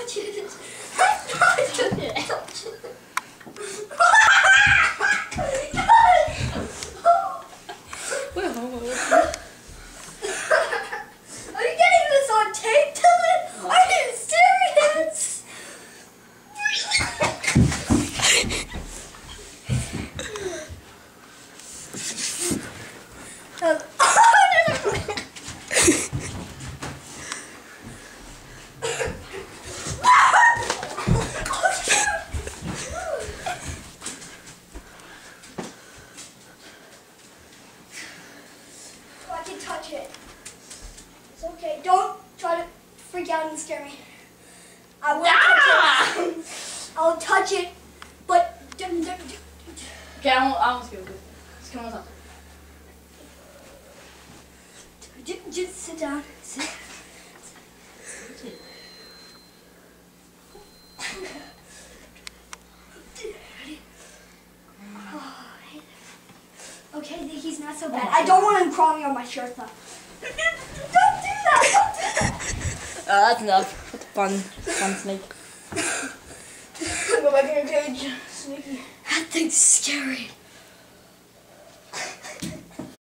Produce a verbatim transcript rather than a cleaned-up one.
touch it. Touch it. Touch it. Wait, hold on. Are you getting this on tape, Dylan? No. Are you serious? um, I can touch it. It's okay. Don't try to freak out and scare me. I will Ah! touch it. I'll touch it, but Okay, I won't, I won't scare you. Just come on top. Just, just sit down. Sit. Okay, he's not so bad. I don't want him crawling on my shirt though. Don't do that! Don't do that! Uh, that's enough. That's fun. Fun snake. Go back in your cage, Sneaky. That thing's scary.